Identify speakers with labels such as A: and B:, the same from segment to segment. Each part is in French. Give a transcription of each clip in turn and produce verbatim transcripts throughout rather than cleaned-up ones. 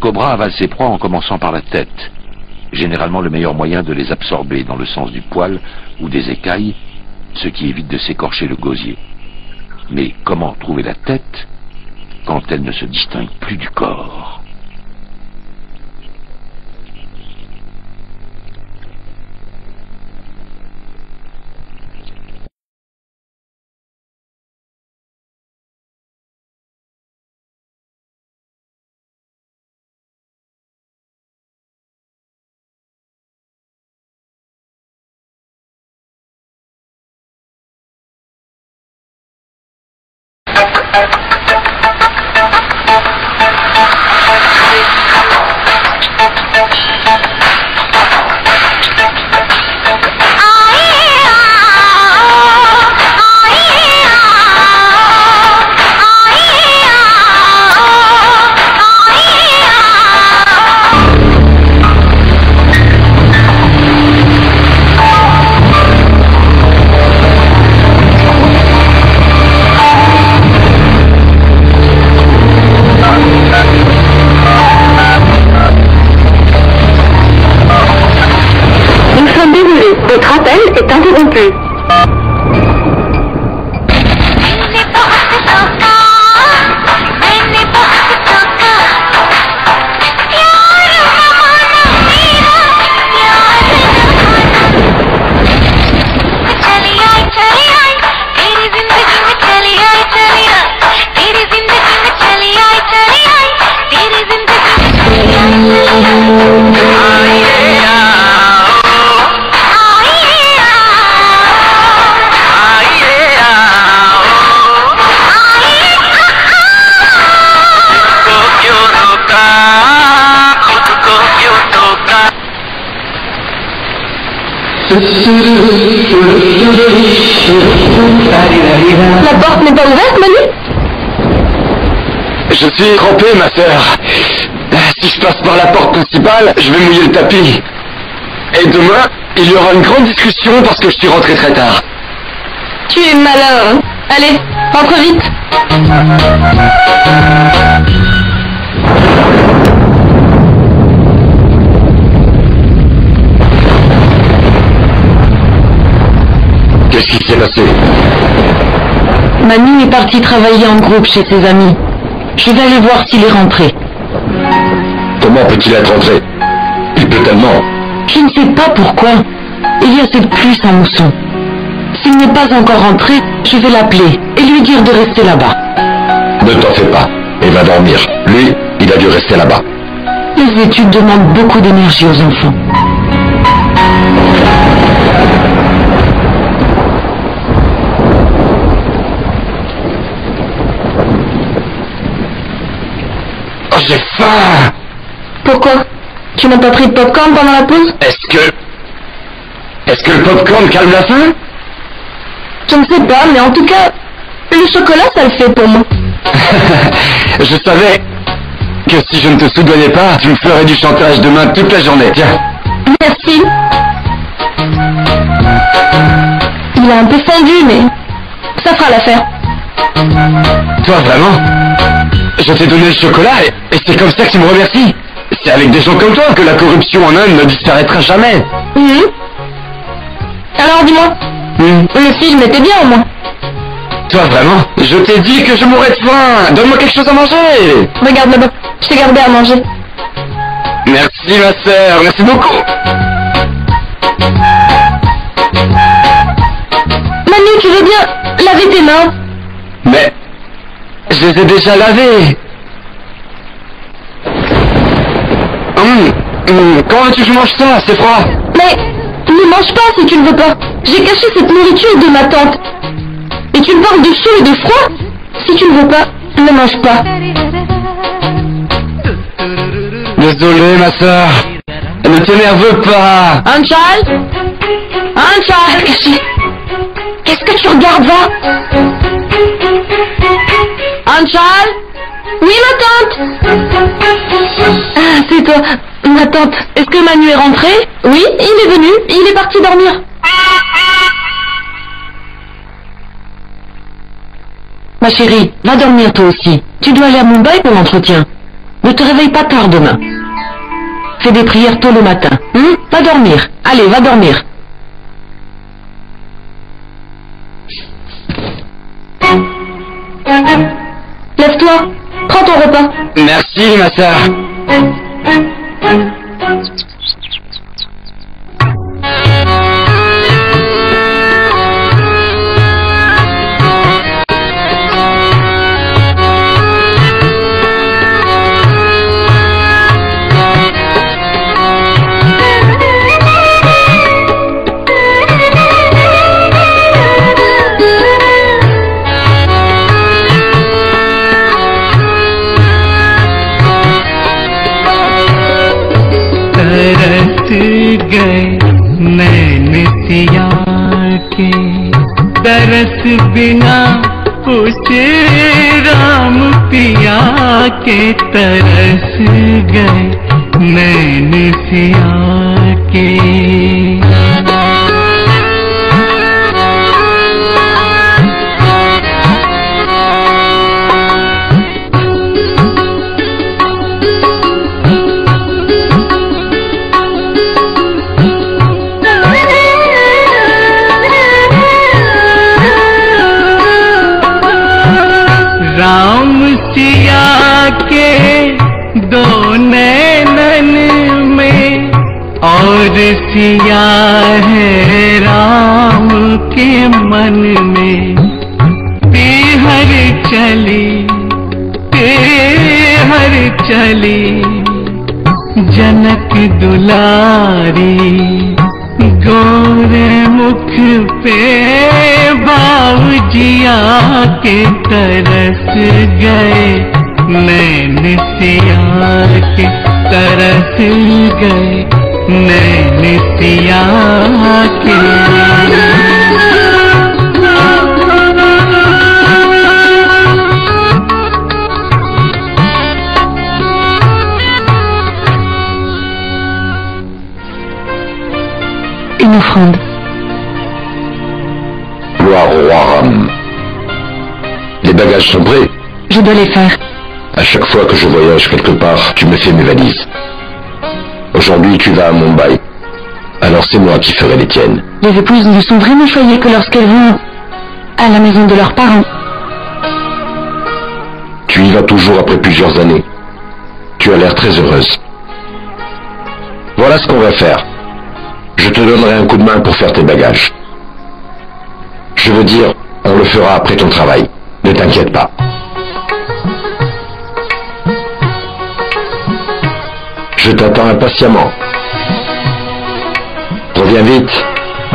A: cobra avale ses proies en commençant par la tête. Généralement le meilleur moyen de les absorber dans le sens du poil ou des écailles, ce qui évite de s'écorcher le gosier. Mais comment trouver la tête quand elle ne se distingue plus du corps ?
B: Votre appel est interrompu.
C: La porte n'est pas ouverte, Manu?
D: Je suis trempé, ma sœur. Si je passe par la porte principale, je vais mouiller le tapis. Et demain, il y aura une grande discussion parce que je suis rentré très tard.
C: Tu es malin. Allez, rentre vite.
D: Qu'est-ce qui s'est passé?
C: Manu est parti travailler en groupe chez ses amis. Je vais aller voir s'il est rentré.
D: Comment peut-il être rentré? Il pleut tellement.
C: Je ne sais pas pourquoi. Il y a cette pluie sans mousson. S'il n'est pas encore rentré, je vais l'appeler et lui dire de rester là-bas.
D: Ne t'en fais pas, et va dormir. Lui, il a dû rester là-bas.
C: Les études demandent beaucoup d'énergie aux enfants.
D: Oh, j'ai faim!
C: Pourquoi? Tu n'as pas pris de popcorn pendant la pause?
D: Est-ce que... Est-ce que le popcorn calme la faim?
C: Je ne sais pas, mais en tout cas, le chocolat, ça le fait pour moi.
D: Je savais que si je ne te soudoyais pas, tu me ferais du chantage demain toute la journée. Tiens.
C: Merci. Il a un peu fondu, mais ça fera l'affaire.
D: Toi, vraiment? Je t'ai donné le chocolat et, et c'est comme ça que tu me remercies. C'est avec des gens comme toi que la corruption en Inde ne disparaîtra jamais.
C: Mmh. Alors dis-moi, mmh. le film était bien au moins.
D: Toi, vraiment? Je t'ai dit que je mourrais de faim. Donne-moi quelque chose à manger.
C: Regarde là-bas, je t'ai gardé à manger.
D: Merci ma sœur, merci beaucoup.
C: Manu, tu veux bien laver tes mains?
D: Mais je les ai déjà lavés. Hum, hum, comment veux-tu que je mange ça? C'est froid.
C: Mais ne mange pas si tu ne veux pas. J'ai caché cette nourriture de ma tante. Et tu me parles de chaud et de froid? Si tu ne veux pas, ne mange pas.
D: Désolé ma sœur. Ne t'énerve pas.
C: Anchal? Anchal, qu'est-ce que tu regardes, va? Anchal? Oui, ma tante? Ah, c'est toi, ma tante. Est-ce que Manu est rentré? Oui, il est venu, il est parti dormir. Ma chérie, va dormir toi aussi. Tu dois aller à Mumbai pour l'entretien. Ne te réveille pas tard demain. Fais des prières tôt le matin. Hum? Va dormir. Allez, va dormir. Lève-toi. Prends ton repas.
D: Merci, ma sœur.
E: गए नैन सिया के तरस बिना पूछे राम पिया के तरस गए नैन सिया के राम सिया के दो नैनन में और सिया है राम के मन में तेहर चली तेहर चली जनक दुलारी गोरे मुख पे बाबूजिया के तरस गए नैन सिया के तरस गए नैन सिया के
C: Une offrande.
D: Gloire au roi Ram. Les bagages sont prêts.
C: Je dois les faire.
D: À chaque fois que je voyage quelque part, tu me fais mes valises. Aujourd'hui, tu vas à Mumbai. Alors c'est moi qui ferai les tiennes.
C: Les épouses ne sont vraiment choyées que lorsqu'elles vont à la maison de leurs parents.
D: Tu y vas toujours après plusieurs années. Tu as l'air très heureuse. Voilà ce qu'on va faire. Je te donnerai un coup de main pour faire tes bagages. Je veux dire, on le fera après ton travail. Ne t'inquiète pas. Je t'attends impatiemment. Reviens vite.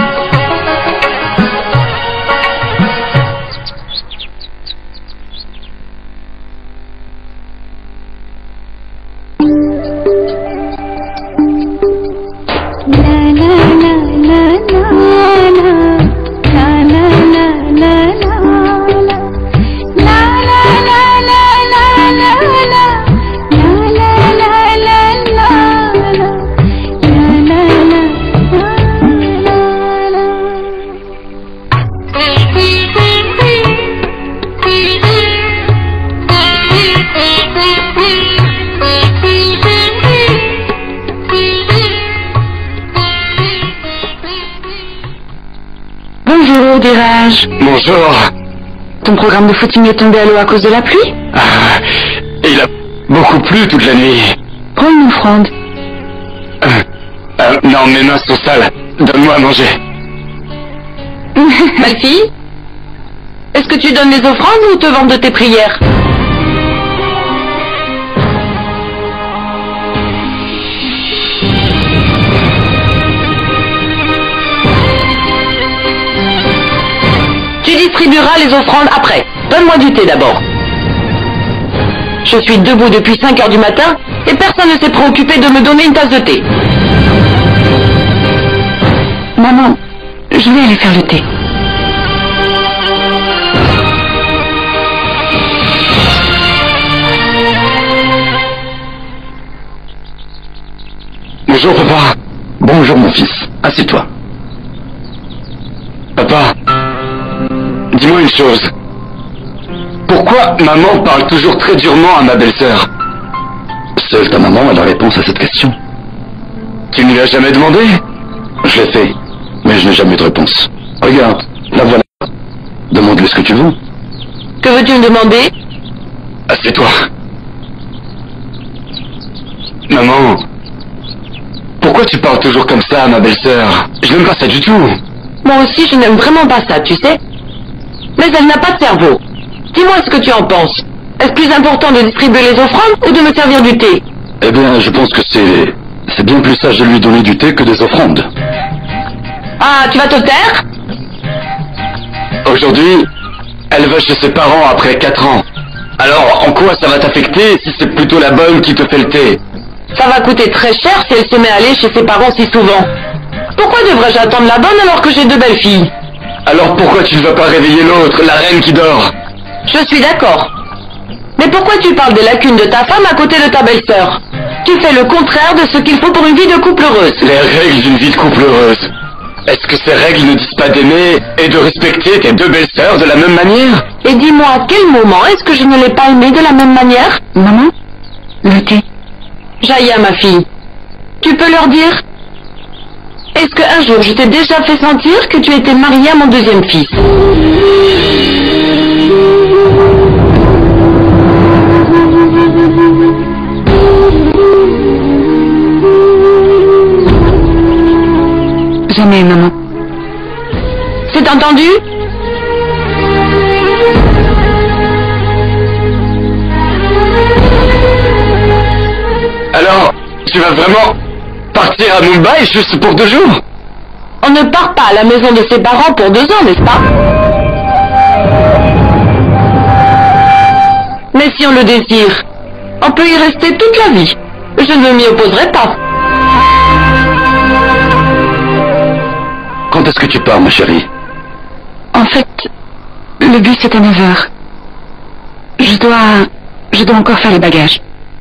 C: Bonjour, dirais-je.
D: Bonjour.
C: Ton programme de footing est tombé à l'eau à cause de la pluie?
D: Ah, il a beaucoup plu toute la nuit.
C: Prends une offrande.
D: Euh, euh, non, mes mains sont sales. Donne-moi à manger.
C: Ma fille, est-ce que tu donnes les offrandes ou te vantes de tes prières? Tu distribueras les offrandes après. Donne-moi du thé d'abord. Je suis debout depuis cinq heures du matin et personne ne s'est préoccupé de me donner une tasse de thé. Maman, je vais aller faire le thé.
D: Bonjour papa. Bonjour mon fils. Assieds-toi. Papa, dis-moi une chose. Pourquoi maman parle toujours très durement à ma belle-sœur? Seule ta maman a la réponse à cette question. Tu ne lui as jamais demandé? Je l'ai fait, mais je n'ai jamais eu de réponse. Regarde, la voilà. Demande-lui ce que tu veux.
C: Que veux-tu me demander?
D: Assieds-toi. Maman, pourquoi tu parles toujours comme ça à ma belle-sœur? Je n'aime pas ça du tout.
C: Moi aussi, je n'aime vraiment pas ça, tu sais. Mais elle n'a pas de cerveau. Dis-moi ce que tu en penses. Est-ce plus important de distribuer les offrandes ou de me servir du thé?
D: Eh bien, je pense que c'est... c'est bien plus sage de lui donner du thé que des offrandes.
C: Ah, tu vas te taire?
D: Aujourd'hui, elle va chez ses parents après quatre ans. Alors, en quoi ça va t'affecter si c'est plutôt la bonne qui te fait le thé?
C: Ça va coûter très cher si elle se met à aller chez ses parents si souvent. Pourquoi devrais-je attendre la bonne alors que j'ai deux belles filles?
D: Alors pourquoi tu ne vas pas réveiller l'autre, la reine qui dort?
C: Je suis d'accord. Mais pourquoi tu parles des lacunes de ta femme à côté de ta belle-sœur? Tu fais le contraire de ce qu'il faut pour une vie de couple heureuse.
D: Les règles d'une vie de couple heureuse. Est-ce que ces règles ne disent pas d'aimer et de respecter tes deux belles-sœurs de la même manière?
C: Et dis-moi, à quel moment est-ce que je ne l'ai pas aimée de la même manière?
B: Maman, le thé.
C: Jaya, ma fille, tu peux leur dire? Est-ce qu'un jour je t'ai déjà fait sentir que tu étais mariée à mon deuxième fils?
B: Jamais, maman.
C: C'est entendu?
D: Alors, tu vas vraiment partir à Mumbai juste pour deux jours?
C: On ne part pas à la maison de ses parents pour deux ans, n'est-ce pas? Mais si on le désire, on peut y rester toute la vie. Je ne m'y opposerai pas.
D: Quand est-ce que tu pars, ma chérie?
B: En fait, le bus est à neuf heures. Je dois... je dois encore faire les bagages.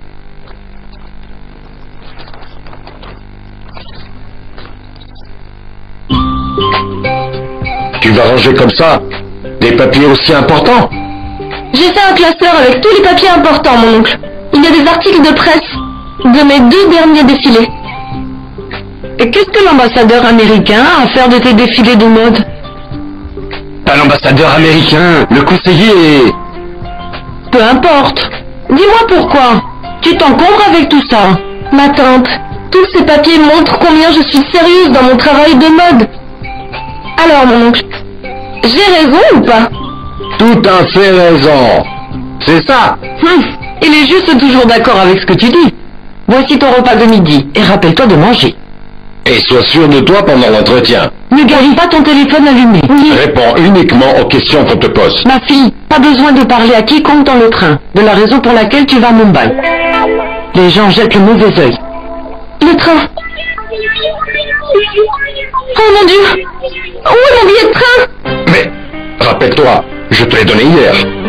D: Tu vas ranger comme ça des papiers aussi importants?
C: J'ai fait un classeur avec tous les papiers importants, mon oncle. Il y a des articles de presse de mes deux derniers défilés. Et qu'est-ce que l'ambassadeur américain a à faire de tes défilés de mode?
D: Pas l'ambassadeur américain, le conseiller.
C: Peu importe. Dis-moi pourquoi. Tu t'encombres avec tout ça. Ma tante, tous ces papiers montrent combien je suis sérieuse dans mon travail de mode. Alors, mon oncle, j'ai raison ou pas?
D: Tout à fait raison. C'est ça.
C: Hum, il est juste toujours d'accord avec ce que tu dis. Voici ton repas de midi, et rappelle-toi de manger.
D: Et sois sûr de toi pendant l'entretien.
C: Ne garde pas ton téléphone allumé. Oui.
D: Réponds uniquement aux questions qu'on te pose.
C: Ma fille, pas besoin de parler à quiconque dans le train, de la raison pour laquelle tu vas à Mumbai. Les gens jettent le mauvais œil. Le train. Oh mon Dieu! Où est mon billet de train?
D: Mais, rappelle-toi, je te l'ai donné hier.